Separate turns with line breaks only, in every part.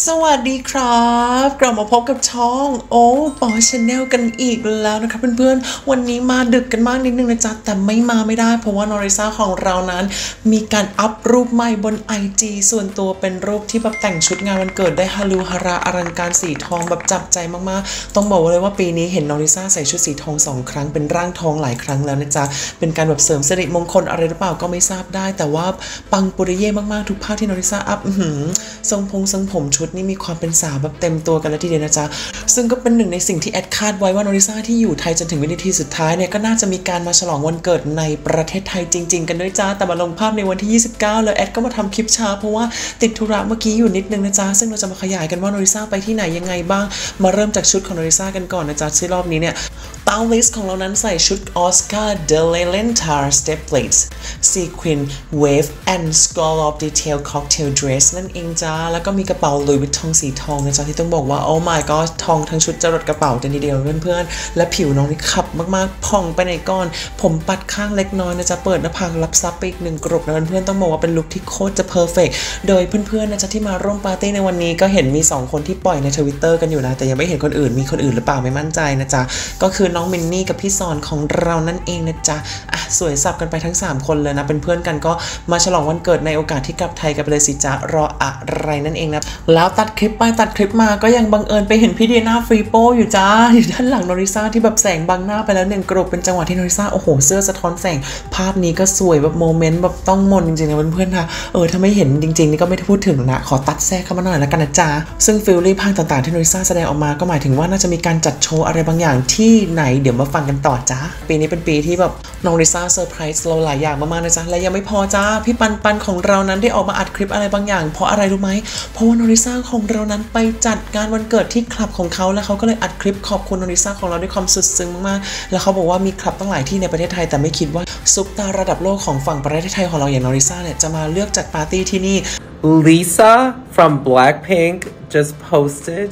สวัสดีครับกลับมาพบกับช่องโอ้ปอชาแนลกันอีกแล้วนะครับเพื่อนๆวันนี้มาดึกกันมากนิดนึงนะจ๊ะแต่ไม่ได้เพราะว่านอริซาของเรานั้นมีการอัพรูปใหม่บน IG ส่วนตัวเป็นรูปที่แบบแต่งชุดงานวันเกิดได้ฮารูฮาราอลังการสีทองแบบจับใจมากๆต้องบอกเลยว่าปีนี้เห็นนอริซาใส่ชุดสีทอง2 ครั้งเป็นร่างทองหลายครั้งแล้วนะจ๊ะเป็นการแบบเสริมสิริมงคลอะไรหรือเปล่าก็ไม่ทราบได้แต่ว่าปังปุริเย่มากๆทุกภาพที่นอริซาอัพทรงผมชุดนี่มีความเป็นสาวแบบเต็มตัวกันแล้วทีเดียวนะจ๊ะซึ่งก็เป็นหนึ่งในสิ่งที่แอดคาดไว้ว่านอริซาที่อยู่ไทยจนถึงวินาทีสุดท้ายเนี่ยก็น่าจะมีการมาฉลองวันเกิดในประเทศไทยจริงๆกันด้วยจ้าแต่มาลงภาพในวันที่29แล้วแอดก็มาทำคลิปช้าเพราะว่าติดธุระเมื่อกี้อยู่นิดนึงนะจ๊ะซึ่งเราจะมาขยายกันว่านอริซาไปที่ไหนยังไงบ้างมาเริ่มจากชุดของนอริซากันก่อนนะจ๊ะที่รอบนี้เนี่ยตามลิสต์ของเรานั้นใส่ชุด Oscar de la Renta Step Plates Sequin Wave and Scallop Detail Cocktail Dress นั่นเองจ้าแล้วก็มีกระเป๋าลุยวิตตองสีทองนะจ๊ะที่ต้องบอกว่าโอ้ my god ทองทั้งชุดจรดกระเป๋ากันทีเดียวเพื่อนๆและผิวน้องนี่ขับมากๆผ่องไปไหนก่อนผมปัดข้างเล็กน้อยนะจ๊ะเปิดหน้าผากรับซับไปอีก1 กรุบนะเพื่อนๆต้องบอกว่าเป็นลุคที่โคตรจะเพอร์เฟกต์โดยเพื่อนๆนะจ๊ะที่มาร่วมปาร์ตี้ในวันนี้ก็เห็นมี2 คนที่ปล่อยใน Twitter กันอยู่นะแต่ยังไม่เห็นคนอื่นมีคนอื่นหรือเปล่าไม่มั่นใจนะจ๊ะก็คือน้องมินนี่กับพี่ซอนของเรานั่นเองนะจ๊ะสวยสับกันไปทั้ง3 คนเลยนะเป็นเพื่อนกันก็มาฉลองวันเกิดในโอกาสที่กลับไทยกันไปเลยสิจ๊ะรออะไรนั่นเองนะแล้วตัดคลิปไปตัดคลิปมาก็ยังบังเอิญไปเห็นพี่เดียนาฟรีโป้อยู่จ้าอยู่ด้านหลังนอริซาที่แบบแสงบังหน้าไปแล้ว1 กรุบเป็นจังหวะที่นอริซาโอ้โหเสื้อสะท้อนแสงภาพนี้ก็สวยแบบโมเมนต์แบบต้องมนจริงๆนะเพื่อนๆค่ะถ้าไม่เห็นจริงๆนี่ก็ไม่ได้พูดถึงนะขอตัดแทรกเข้ามาหน่อยแล้วกันนะจ๊ะซึ่งฟิลลิ่งภาคต่างๆที่นอริซาแสดงออกมาก็หมายถึงว่าน่าจะมีการจัดโชว์อะไรบางอย่างที่ไหนเดี๋ยวมาฟังกันต่อจ้าปีนี้เป็นปีที่แบบนอริซาเซอร์ไพรส์เราหลายอย่างมากๆนะจ๊ะและยังไม่พอจ้าพี่ปันของเรานั้นได้ออกมาอัดคลิปอะไรบางอย่างเพราะอะไรรู้ไหมเพราะว่านอริซาของเรานั้นไปจัดงานวันเกิดที่คลับของเขาแล้วเขาก็เลยอัดคลิปขอบคุณนอริซาของเราด้วยความสุดซึ้งมากๆแล้วเขาบอกว่ามีคลับตั้งหลายที่ในประเทศไทยแต่ไม่คิดว่าซุปตาระดับโลกของฝั่งประเทศไทยของเราอย่างนอริซาเนี่ยจะมาเลือกจัดปาร์ตี้ที่นี่
Lisa from Blackpink just posted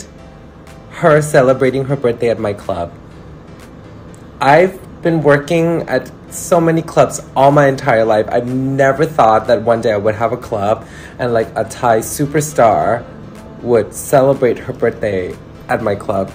her celebrating her birthday at my club. I've been working at so many clubs all my entire life. I've never thought that one day I would have a club and like a Thai superstar would celebrate her birthday at my club.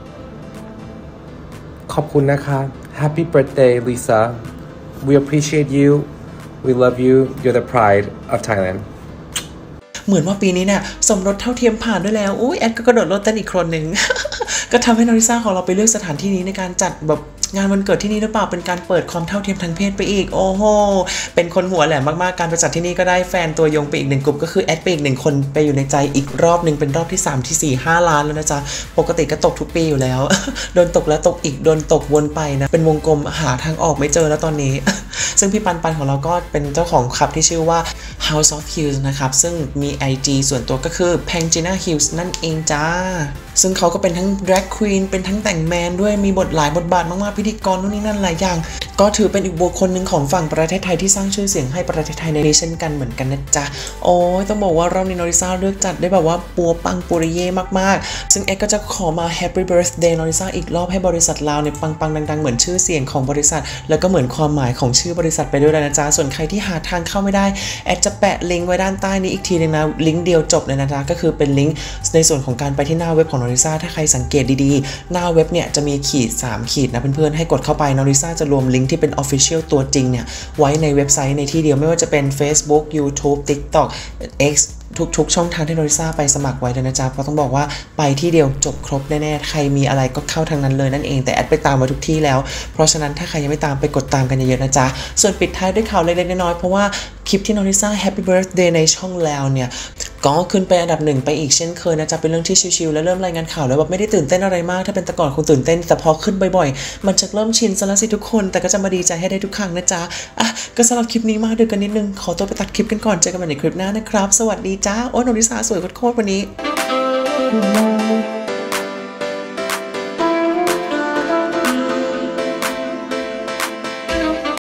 ขอบคุณนะคะ Happy birthday, Lisa. We appreciate you. We love you. You're the pride of Thailand.
เหมือนว่าปีนี้เนี่ยสมรสเท่าเทียมผ่านด้วยแล้วแอดก็กระโดดรถเต้นอีกคนหนึ่ง ก็ทำให้นอริซาของเราไปเลือกสถานที่นี้ในการจัดแบบงานวันเกิดที่นี่หรือเปล่าเป็นการเปิดความเท่าเทียมทางเพศไปอีกโอ้โหเป็นคนหัวแหลมมากๆการไปจัดที่นี่ก็ได้แฟนตัวยงไปอีก1 กลุ่มก็คือแอดไปอีก1 คนไปอยู่ในใจอีกรอบนึงเป็นรอบที่3ที่4 5 ล้านแล้วนะจ๊ะปกติก็ตกทุกปีอยู่แล้ว โดนตกแล้วตกอีกโดนตกวนไปนะเป็นวงกลมหาทางออกไม่เจอแล้วตอนนี้ ซึ่งพี่ปันของเราก็เป็นเจ้าของคลับที่ชื่อว่า House of Hills นะครับซึ่งมี IG ส่วนตัวก็คือ Pangina Hills นั่นเองจ้าซึ่งเขาก็เป็นทั้ง drag queen เป็นทั้งแต่งแมนด้วยมีหลายบทบาทมากๆพิธีกรนู่นนี่นั่นหลายอย่างก็ถือเป็นอีกบุคคลหนึ่งของฝั่งประเทศไทยที่สร้างชื่อเสียงให้ประเทศไทยในนี้เช่นกันเหมือนกันนะจ๊ะต้องบอกว่ารอบนี้นอริซาเลือกจัดได้แบบว่าปัวปังปุริเย่มากๆซึ่งเอ็กก็จะขอมา Happy Birthday นอริซาอีกรอบให้บริษัทเราเนี่ยปังๆดังๆเหมือนชื่อเสียงของบริษัทแล้วก็เหมือนความหมายของชื่อบริษัทไปด้วยนะจ๊ะส่วนใครที่หาทางเข้าไม่ได้แอดจะแปะลิงก์ไว้ด้านใต้นี้อีกทีนึงนะลิงก์เดียวจบเลยนะจ๊ะก็คือเป็นลิงก์ในส่วนของการไปที่หน้าเว็บของนอริซาถ้าใครสังเกตดีๆหน้าเว็บเนี่ยจะมี3 ขีดนะเพื่อนๆให้กดเข้าไปนอริซาจะรวมลิงก์ที่เป็น Official ตัวจริงเนี่ยไว้ในเว็บไซต์ในที่เดียวไม่ว่าจะเป็น Facebook YouTube TikTok Xทุกช่องทางที่นอริซาไปสมัครไว้เลยนะจ๊ะเพราะต้องบอกว่าไปที่เดียวจบครบแน่ๆใครมีอะไรก็เข้าทางนั้นเลยนั่นเองแต่แอดไปตามไว้ทุกที่แล้วเพราะฉะนั้นถ้าใครยังไม่ตามไปกดตามกันเยอะๆนะจ๊ะส่วนปิดท้ายด้วยข่าวเล็กๆน้อยๆเพราะว่าคลิปที่นอริซา Happy Birthday ในช่องแล้วเนี่ยก็ขึ้นไปอันดับ1ไปอีกเช่นเคยนะจ๊ะเป็นเรื่องที่ชิวๆและเริ่มรายงานข่าวแล้วแบบไม่ได้ตื่นเต้นอะไรมากถ้าเป็นแต่ก่อนคงตื่นเต้นแต่พอขึ้นบ่อยๆมันจะเริ่มชินซะแล้วสิทุกคนแต่ก็จะมาดีใจให้ได้ทุกครั้งนะจ๊ะก็สำหรับคลิปนี้มาดึกกันนิดนึงขอตัวไปตัดคลิปกันก่อนเจอกันใหม่ในคลิปหน้านะครับสวัสดีจ้าโอ้นอริซาสวยโคตรวันนี้